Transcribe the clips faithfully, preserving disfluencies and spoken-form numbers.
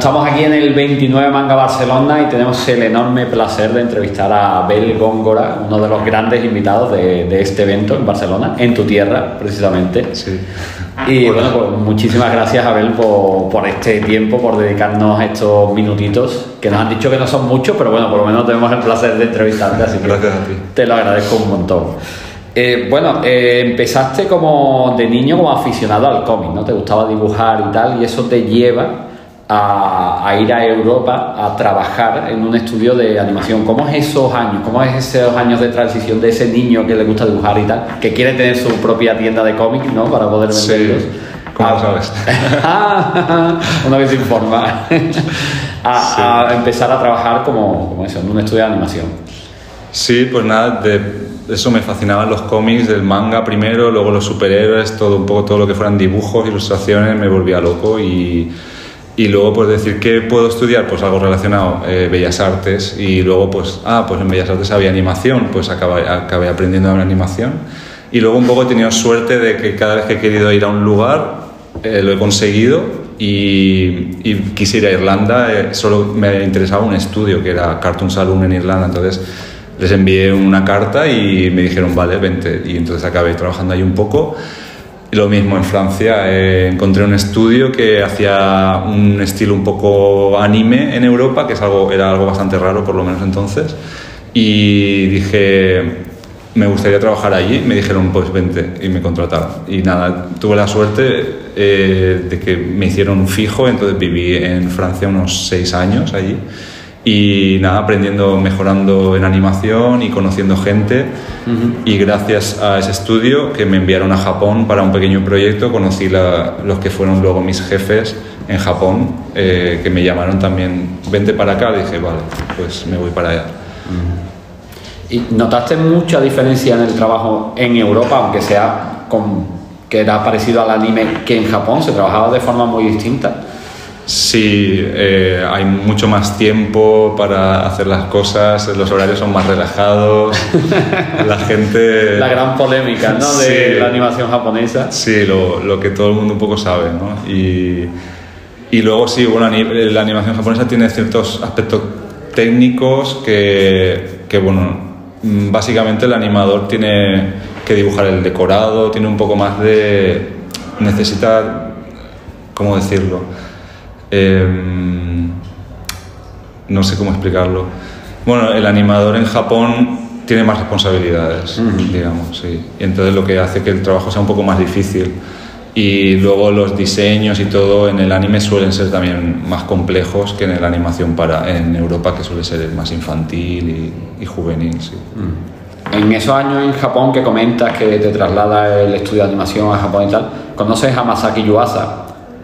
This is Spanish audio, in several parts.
estamos aquí en el veintinueve Manga Barcelona y tenemos el enorme placer de entrevistar a Abel Góngora, uno de los grandes invitados de, de este evento en Barcelona, en tu tierra, precisamente. Sí. Y bueno, pues muchísimas gracias, Abel, por, por este tiempo, por dedicarnos estos minutitos, que nos han dicho que no son muchos, pero bueno, por lo menos tenemos el placer de entrevistarte, así que gracias a ti. Te lo agradezco un montón. Eh, bueno, eh, empezaste como de niño como aficionado al cómic, ¿no? Te gustaba dibujar y tal, y eso te lleva a, a ir a Europa a trabajar en un estudio de animación. ¿Cómo es esos años? ¿Cómo es esos años de transición de ese niño que le gusta dibujar y tal, que quiere tener su propia tienda de cómics, ¿no? Para poder venderlos. Sí. ¿Cómo a, lo sabes? Uno que se informa. a, Sí. a empezar a trabajar como, como eso, en un estudio de animación. Sí, pues nada, de eso me fascinaban los cómics, del manga primero, luego los superhéroes, todo un poco todo lo que fueran dibujos, ilustraciones, me volvía loco y, y luego pues decir que puedo estudiar, pues algo relacionado, eh, Bellas Artes, y luego pues, ah, pues en Bellas Artes había animación, pues acabé, acabé aprendiendo animación, y luego un poco he tenido suerte de que cada vez que he querido ir a un lugar, eh, lo he conseguido, y, y quise ir a Irlanda, eh, solo me interesaba un estudio que era Cartoon Saloon en Irlanda, entonces les envié una carta y me dijeron, vale, vente. Y entonces acabé trabajando ahí un poco. Y lo mismo en Francia, eh, encontré un estudio que hacía un estilo un poco anime en Europa, que es algo, era algo bastante raro, por lo menos entonces. Y dije, me gustaría trabajar allí. Me dijeron, pues vente. Y me contrataron. Y nada, tuve la suerte eh, de que me hicieron un fijo, entonces viví en Francia unos seis años allí. Y nada, aprendiendo, mejorando en animación y conociendo gente. Uh-huh. Y gracias a ese estudio que me enviaron a Japón para un pequeño proyecto, conocí la, los que fueron luego mis jefes en Japón, eh, que me llamaron también, vente para acá. Dije, vale, pues me voy para allá. Uh-huh. ¿Y notaste mucha diferencia en el trabajo en Europa, aunque sea con, que era parecido al anime, que en Japón se trabajaba de forma muy distinta? Sí, eh, hay mucho más tiempo para hacer las cosas, los horarios son más relajados, la gente... La gran polémica, ¿no? De sí, la animación japonesa. Sí, lo, lo que todo el mundo un poco sabe, ¿no? Y, y luego sí, bueno, la animación japonesa tiene ciertos aspectos técnicos que, que, bueno, básicamente el animador tiene que dibujar el decorado, tiene un poco más de... necesita... ¿cómo decirlo? Eh, no sé cómo explicarlo. Bueno, el animador en Japón tiene más responsabilidades, uh-huh. digamos, sí. Y entonces lo que hace que el trabajo sea un poco más difícil. Y luego los diseños y todo en el anime suelen ser también más complejos que en la animación para, en Europa, que suele ser más infantil y, y juvenil, sí. Uh-huh. En esos años en Japón que comentas que te traslada el estudio de animación a Japón y tal, ¿conoces a Masaki Yuasa?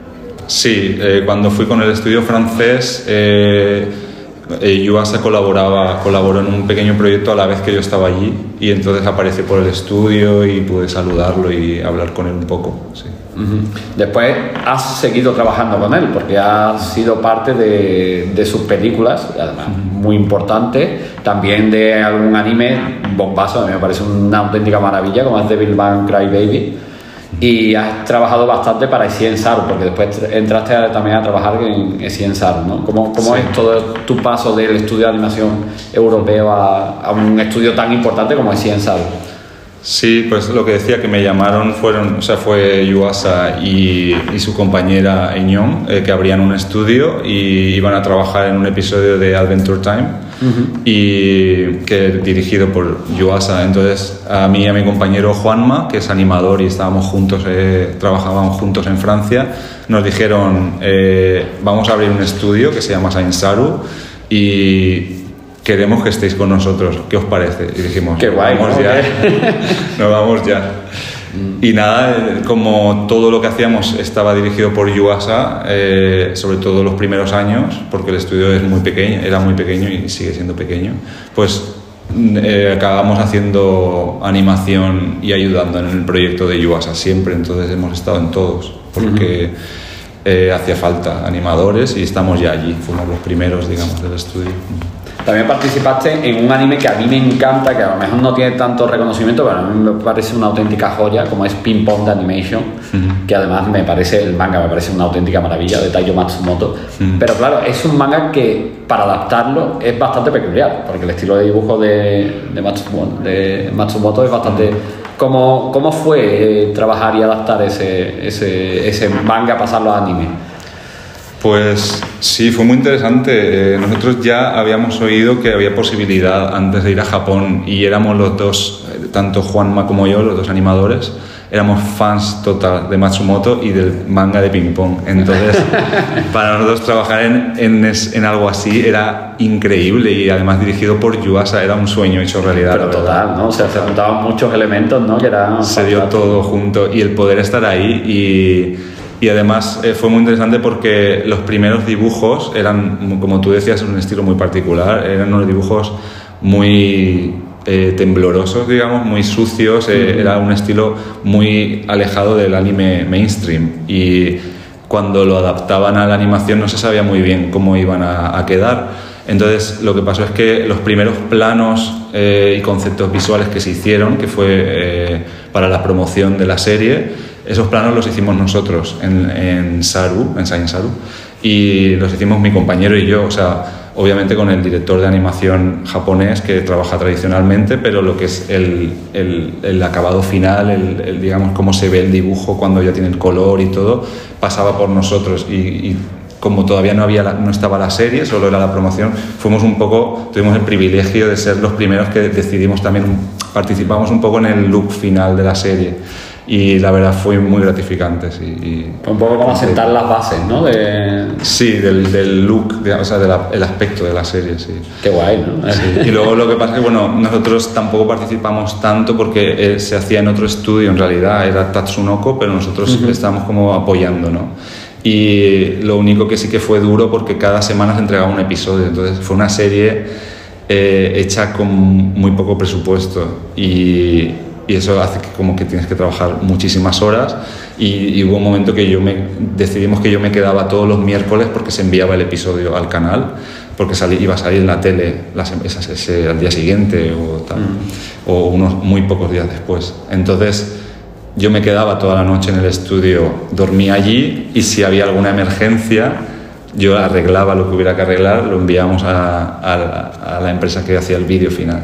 Sí, eh, cuando fui con el estudio francés, eh, eh, Yuasa colaboraba, colaboró en un pequeño proyecto a la vez que yo estaba allí y entonces aparecí por el estudio y pude saludarlo y hablar con él un poco. Sí. Uh-huh. Después has seguido trabajando con él porque has sido parte de, de sus películas, además uh-huh. muy importante, también de algún anime bombazo, a mí me parece una auténtica maravilla como es Devilman Crybaby. Y has trabajado bastante para Issei Saru, porque después entraste a, también a trabajar en Issei Saru, ¿no? ¿Cómo, cómo sí. es todo tu paso del estudio de animación europeo a, a un estudio tan importante como Issei Saru? Sí, pues lo que decía, que me llamaron, fueron, o sea, fue Yuasa y, y su compañera Eñón, eh, que abrían un estudio y iban a trabajar en un episodio de Adventure Time, uh-huh. y que dirigido por Yuasa. Entonces a mí y a mi compañero Juanma, que es animador y estábamos juntos, eh, trabajábamos juntos en Francia, nos dijeron, eh, vamos a abrir un estudio que se llama Issei Saru y queremos que estéis con nosotros, ¿qué os parece? Y dijimos, qué guay, vamos ¿no? ya, nos vamos ya. Y nada, como todo lo que hacíamos estaba dirigido por Yuasa, eh, sobre todo los primeros años, porque el estudio es muy pequeño, era muy pequeño y sigue siendo pequeño, pues eh, acabamos haciendo animación y ayudando en el proyecto de Yuasa siempre, entonces hemos estado en todos, porque uh-huh. eh, hacía falta animadores y estamos ya allí, fuimos los primeros, digamos, del estudio. También participaste en un anime que a mí me encanta, que a lo mejor no tiene tanto reconocimiento, pero a mí me parece una auténtica joya, como es Ping Pong de Animation, uh-huh. que además me parece, el manga me parece una auténtica maravilla, de Taiyo Matsumoto, mm. pero claro, es un manga que para adaptarlo es bastante peculiar, porque el estilo de dibujo de, de, Matsumoto, de Matsumoto es bastante... ¿Cómo, cómo fue eh, trabajar y adaptar ese, ese, ese manga, pasarlo a anime? Pues sí, fue muy interesante. Eh, nosotros ya habíamos oído que había posibilidad antes de ir a Japón y éramos los dos, tanto Juanma como yo, los dos animadores, éramos fans total de Matsumoto y del manga de ping pong. Entonces, para nosotros trabajar en, en, en algo así era increíble y además dirigido por Yuasa, era un sueño hecho realidad. Pero total, ¿no? O sea, se juntaban muchos elementos, ¿no? Que era se dio todo junto y el poder estar ahí y, y además eh, fue muy interesante porque los primeros dibujos eran, como tú decías, un estilo muy particular, eran unos dibujos muy... Eh, temblorosos, digamos, muy sucios, eh, mm. era un estilo muy alejado del anime mainstream y cuando lo adaptaban a la animación no se sabía muy bien cómo iban a, a quedar. Entonces lo que pasó es que los primeros planos eh, y conceptos visuales que se hicieron, que fue eh, para la promoción de la serie, esos planos los hicimos nosotros en, en Saru, en Science Saru, y los hicimos mi compañero y yo, o sea, obviamente con el director de animación japonés que trabaja tradicionalmente, pero lo que es el, el, el acabado final, el, el, digamos, cómo se ve el dibujo cuando ya tiene el color y todo, pasaba por nosotros y, y como todavía no, había la, no estaba la serie, solo era la promoción, fuimos un poco, tuvimos el privilegio de ser los primeros que decidimos también, participamos un poco en el look final de la serie. Y la verdad fue muy gratificante. Sí, y, un poco como sentar las bases, ¿no? De... Sí, del, del look, de, o sea, del el aspecto de la serie, sí. Qué guay, ¿no? Sí. Y luego lo que pasa es que, bueno, nosotros tampoco participamos tanto porque eh, se hacía en otro estudio, en realidad, era Tatsunoko, pero nosotros uh-huh. estábamos como apoyando, ¿no? Y lo único que sí que fue duro porque cada semana se entregaba un episodio, entonces fue una serie eh, hecha con muy poco presupuesto y... y eso hace que como que tienes que trabajar muchísimas horas y, y hubo un momento que yo me decidimos que yo me quedaba todos los miércoles porque se enviaba el episodio al canal porque salí, iba a salir en la tele las, ese, ese, al día siguiente o, tal, mm. o unos muy pocos días después. Entonces yo me quedaba toda la noche en el estudio, dormía allí y si había alguna emergencia yo arreglaba lo que hubiera que arreglar, lo enviábamos a, a, a la empresa que hacía el vídeo final.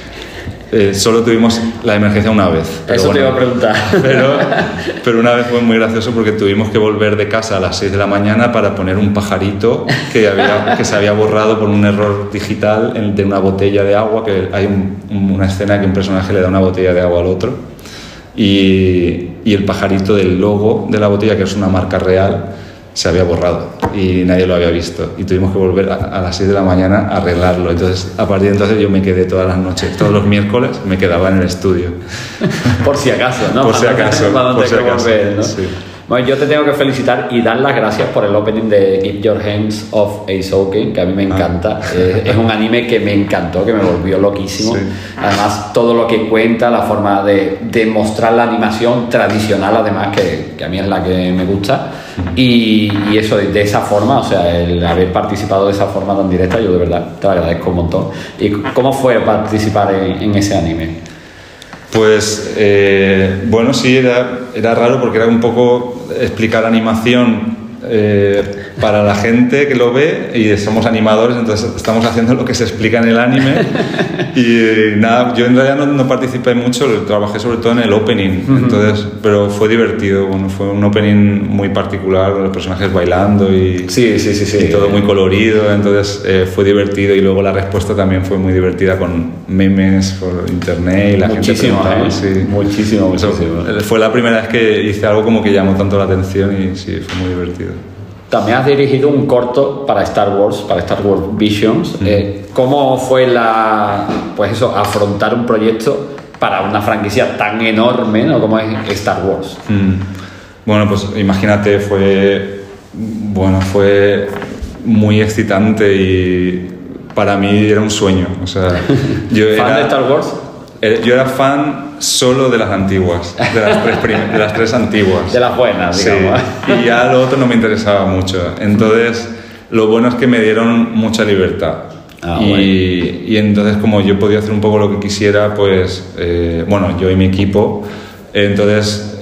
Eh, solo tuvimos la emergencia una vez. Pero Eso bueno, te iba a preguntar. Pero, pero una vez fue muy gracioso porque tuvimos que volver de casa a las seis de la mañana para poner un pajarito que, había, que se había borrado por un error digital en, de una botella de agua, que hay un, una escena que un personaje le da una botella de agua al otro y, y el pajarito del logo de la botella, que es una marca real, se había borrado y nadie lo había visto y tuvimos que volver a, a las seis de la mañana a arreglarlo. Entonces, a partir de entonces yo me quedé todas las noches, todos los miércoles me quedaba en el estudio. Por si acaso, ¿no? Por si acaso, por si acaso, volver, ¿no? Sí. Bueno, yo te tengo que felicitar y dar las gracias por el opening de Keep Your Hands Off Eizouken, que a mí me encanta. Ah. Eh, es un anime que me encantó, que me volvió loquísimo. Sí. Además, todo lo que cuenta, la forma de, de mostrar la animación tradicional, además, que, que a mí es la que me gusta. Y, y eso, de, de esa forma, o sea, el haber participado de esa forma tan directa, yo de verdad te lo agradezco un montón. ¿Y cómo fue participar en, en ese anime? Pues eh, bueno, sí, era, era raro porque era un poco explicar animación eh, para la gente que lo ve y somos animadores, entonces estamos haciendo lo que se explica en el anime y nada, yo en realidad no, no participé mucho, trabajé sobre todo en el opening, uh-huh. entonces, pero fue divertido, bueno, fue un opening muy particular, los personajes bailando y, sí, sí, sí, sí. y todo muy colorido, entonces eh, fue divertido y luego la respuesta también fue muy divertida con memes por internet y la muchísimo, gente preguntaba, ¿eh? sí. muchísimo, muchísimo. Eso, fue la primera vez que hice algo como que llamó tanto la atención y sí, fue muy divertido. También has dirigido un corto para Star Wars, para Star Wars Visions. Mm. Eh, ¿Cómo fue la, pues eso, afrontar un proyecto para una franquicia tan enorme, ¿no?, como es Star Wars? Mm. Bueno, pues imagínate, fue, bueno, fue muy excitante y para mí era un sueño. O sea, yo ¿Fan era, de Star Wars? Yo era fan solo de las antiguas, de las tres, prim- de las tres antiguas. De las buenas, digamos. Sí, y ya lo otro no me interesaba mucho. Entonces, lo bueno es que me dieron mucha libertad. Ah, y, bueno. y entonces, como yo podía hacer un poco lo que quisiera, pues, eh, bueno, yo y mi equipo, entonces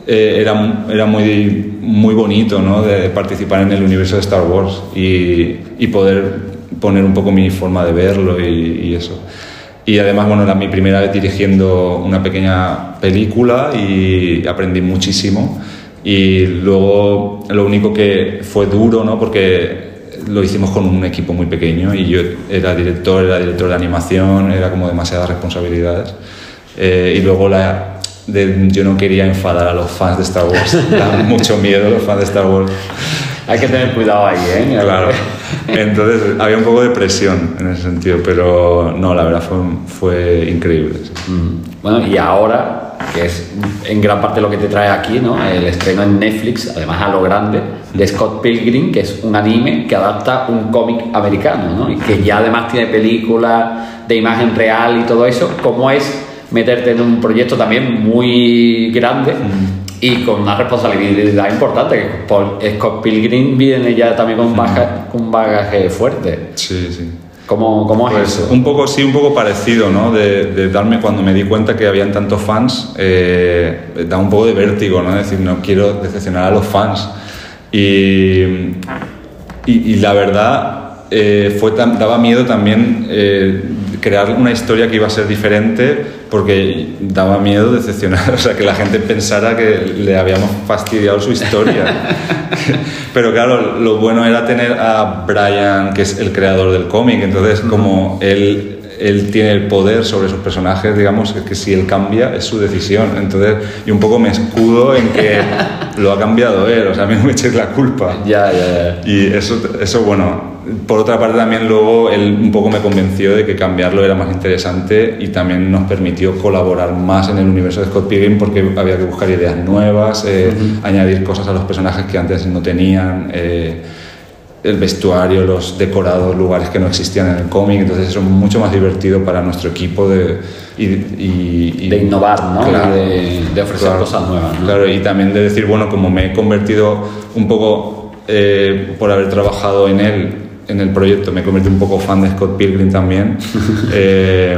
eh, era, era muy, muy bonito, ¿no? De participar en el universo de Star Wars y, y poder poner un poco mi forma de verlo y, y eso. Y además, bueno, era mi primera vez dirigiendo una pequeña película y aprendí muchísimo. Y luego lo único que fue duro, ¿no? Porque lo hicimos con un equipo muy pequeño y yo era director, era director de animación, era como demasiadas responsabilidades. Eh, y luego la, de, yo no quería enfadar a los fans de Star Wars, dan mucho miedo los fans de Star Wars. Hay que tener cuidado ahí, ¿eh? Claro. Entonces había un poco de presión en ese sentido, pero no, la verdad fue, fue increíble. Sí. Mm. Bueno, y ahora, que es en gran parte lo que te trae aquí, ¿no? El estreno en Netflix, además a lo grande, de Scott Pilgrim, que es un anime que adapta un cómic americano, ¿no? Y que ya además tiene películas de imagen real y todo eso. ¿Cómo es meterte en un proyecto también muy grande? Mm. Y con una responsabilidad importante, que Scott Pilgrim viene ya también con un bagaje, con un bagaje fuerte. Sí, sí. ¿Cómo, cómo es pues eso? Un poco, sí, un poco parecido, ¿no? De, de darme, cuando me di cuenta que habían tantos fans, eh, da un poco de vértigo, ¿no? Es decir, no quiero decepcionar a los fans. Y, y, y la verdad, eh, fue tan, daba miedo también eh, crear una historia que iba a ser diferente, porque daba miedo decepcionar, o sea, que la gente pensara que le habíamos fastidiado su historia. Pero claro, lo bueno era tener a Brian, que es el creador del cómic, entonces como él, él tiene el poder sobre sus personajes, digamos, que si él cambia es su decisión, entonces yo un poco me escudo en que lo ha cambiado él, o sea, a mí no me eches la culpa. Ya, ya, ya. Y eso, eso, bueno, por otra parte también luego él un poco me convenció de que cambiarlo era más interesante y también nos permitió colaborar más en el universo de Scott Pilgrim, porque había que buscar ideas nuevas, eh, uh-huh. añadir cosas a los personajes que antes no tenían, eh, el vestuario, los decorados, lugares que no existían en el cómic, entonces eso es mucho más divertido para nuestro equipo de, y, y, y, de innovar, ¿no? Claro, de, de ofrecer claro, cosas nuevas, ¿no? Claro, y también de decir, bueno, como me he convertido un poco, eh, por haber trabajado en él, en el proyecto, me convertí un poco fan de Scott Pilgrim también. eh,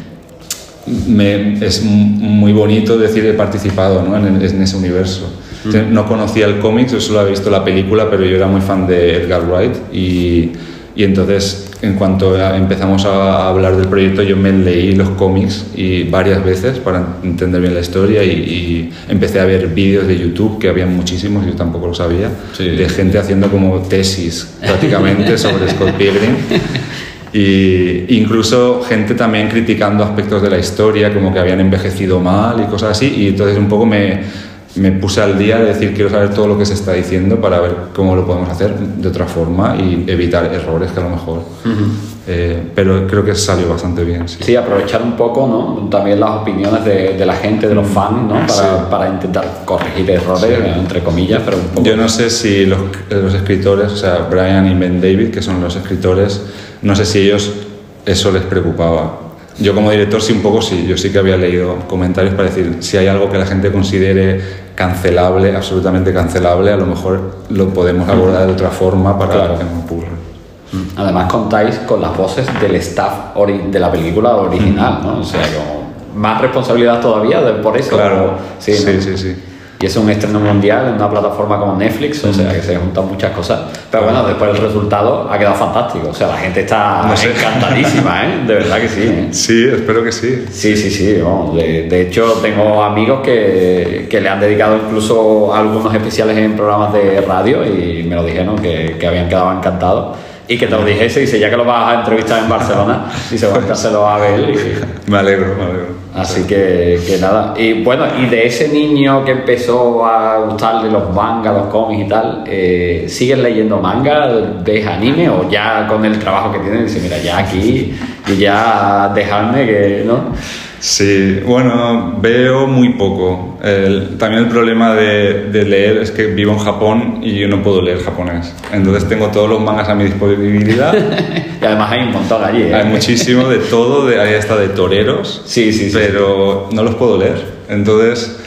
me, es muy bonito decir he participado, ¿no? en, en ese universo. Mm. No conocía el cómic, yo solo había visto la película, pero yo era muy fan de Edgar Wright y, y entonces en cuanto empezamos a hablar del proyecto yo me leí los cómics y varias veces para entender bien la historia y, y empecé a ver vídeos de YouTube, que había muchísimos, yo tampoco lo sabía, sí. de gente haciendo como tesis prácticamente sobre Scott Pilgrim. Y incluso gente también criticando aspectos de la historia, como que habían envejecido mal y cosas así, y entonces un poco me, me puse al día de decir quiero saber todo lo que se está diciendo para ver cómo lo podemos hacer de otra forma y evitar errores que a lo mejor... Uh-huh. Eh, pero creo que salió bastante bien. Sí, sí, aprovechar un poco, ¿no? También las opiniones de, de la gente, de los fans, ¿no? Para, sí. para intentar corregir errores, sí. entre comillas, pero un poco... Yo no sé si los, los escritores, o sea, Brian y Ben David, que son los escritores, no sé si ellos eso les preocupaba. Yo como director sí, un poco sí, yo sí que había leído comentarios para decir si hay algo que la gente considere cancelable, absolutamente cancelable, a lo mejor lo podemos abordar de otra forma para claro. que no ocurra. Además contáis con las voces del staff ori- de la película original, ¿no? O sea, como más responsabilidad todavía de, por eso. Claro, sí, sí, ¿no? sí, sí. Y es un estreno mundial en una plataforma como Netflix, o sea, que se juntan muchas cosas. Pero bueno, después el resultado ha quedado fantástico. O sea, la gente está no sé. encantadísima, ¿eh? De verdad que sí, ¿eh? Sí, espero que sí. Sí, sí, sí. Bueno, de, de hecho, tengo amigos que, que le han dedicado incluso algunos especiales en programas de radio y me lo dijeron que, que habían quedado encantados. Y que te lo dijese, y dice, ya que lo vas a entrevistar en Barcelona, y se va a encarcelo a ver. Y... Me alegro, me alegro. Así que, que nada. Y bueno, y de ese niño que empezó a gustarle los mangas, los cómics y tal, eh, ¿sigues leyendo manga? ¿Ves anime? ¿O ya con el trabajo que tienes, dices, mira, ya aquí, y ya dejarme que, ¿no? Sí, bueno, veo muy poco. El, también el problema de, de leer es que vivo en Japón y yo no puedo leer japonés. Entonces tengo todos los mangas a mi disponibilidad. Y además hay un montón allí, ¿eh? Hay muchísimo de todo, de, hay hasta de toreros. Sí, sí, sí. Pero no los puedo leer. Entonces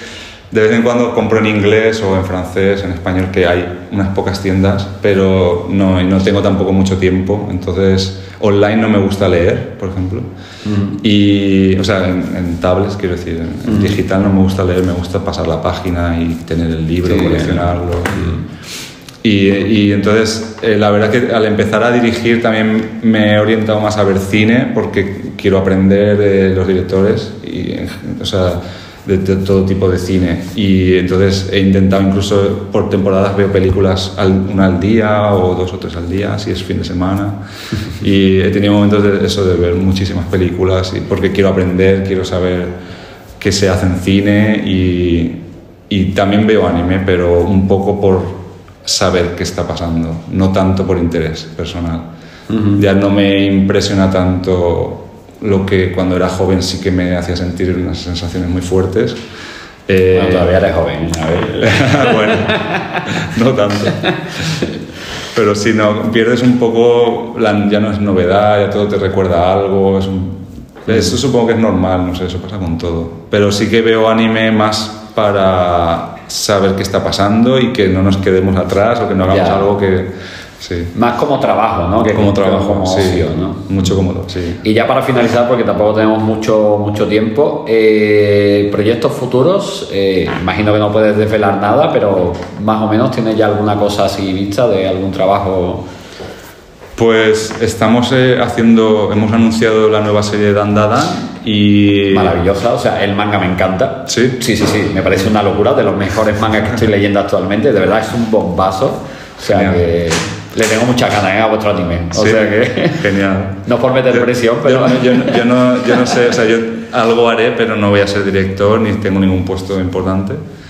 De vez en cuando compro en inglés o en francés, en español, que hay unas pocas tiendas, pero no, no tengo tampoco mucho tiempo, entonces online no me gusta leer, por ejemplo. Uh-huh. Y, o sea, en, en tablets, quiero decir, en, en uh-huh. digital no me gusta leer, me gusta pasar la página y tener el libro, sí, coleccionarlo. Uh-huh. Y, y, y entonces, eh, la verdad que al empezar a dirigir también me he orientado más a ver cine, porque quiero aprender de los directores, y, o sea, de, de todo tipo de cine, y entonces he intentado, incluso por temporadas veo películas al, una al día o dos o tres al día, si es fin de semana, y he tenido momentos de eso, de ver muchísimas películas, y porque quiero aprender, quiero saber qué se hace en cine, y, y también veo anime, pero un poco por saber qué está pasando, no tanto por interés personal. Uh-huh. Ya no me impresiona tanto lo que cuando era joven sí que me hacía sentir unas sensaciones muy fuertes. Eh, bueno, todavía eres joven, a ver. Bueno, no tanto. Pero si no, pierdes un poco, la, ya no es novedad, ya todo te recuerda a algo. Es un, eso supongo que es normal, no sé, eso pasa con todo. Pero sí que veo anime más para saber qué está pasando y que no nos quedemos atrás o que no hagamos ya. algo que... Sí. Más como trabajo, ¿no? Que como trabajo, como sí, ocio, ¿no? Mucho cómodo, sí. Y ya para finalizar, porque tampoco tenemos mucho, mucho tiempo, eh, proyectos futuros, eh, imagino que no puedes desvelar nada, pero más o menos ¿tienes ya alguna cosa así vista de algún trabajo? Pues estamos eh, haciendo, hemos anunciado la nueva serie de Dan Da Dan y... Maravillosa, o sea, el manga me encanta. ¿Sí? Sí, sí, sí, me parece una locura, de los mejores mangas que estoy leyendo actualmente, de verdad es un bombazo, o sea Genial. que... Le tengo muchas ganas ¿eh? a vuestro anime. O sí, sea que. Genial. No por meter yo, presión, pero. Yo, yo, yo, no, yo no sé, o sea, yo algo haré, pero no voy a ser director ni tengo ningún puesto importante.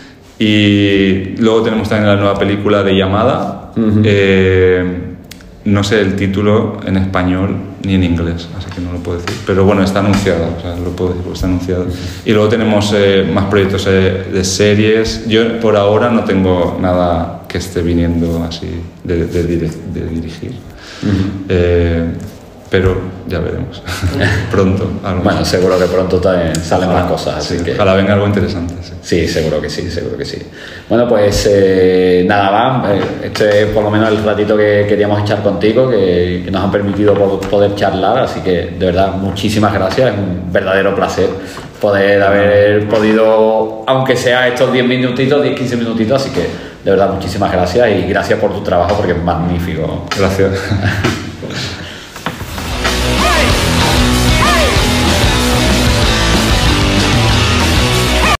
Y luego tenemos también la nueva película de Llamada. Uh-huh. eh, no sé el título en español ni en inglés, así que no lo puedo decir. Pero bueno, está anunciado, o sea, lo puedo decir porque está anunciado. Y luego tenemos eh, más proyectos eh, de series. Yo por ahora no tengo nada que esté viniendo así de, de, de, de dirigir. Uh-huh. eh, pero ya veremos. Pronto. Algo bueno, más. Seguro que pronto salen más cosas. Así sí, que... Ojalá venga algo interesante. Sí. sí, seguro que sí, seguro que sí. Bueno, pues eh, nada más. Este es por lo menos el ratito que queríamos echar contigo, que, que nos han permitido poder charlar. Así que de verdad, muchísimas gracias. Es un verdadero placer poder haber podido, aunque sea estos diez minutitos, diez quince minutitos. Así que de verdad, muchísimas gracias y gracias por tu trabajo porque es magnífico. Gracias.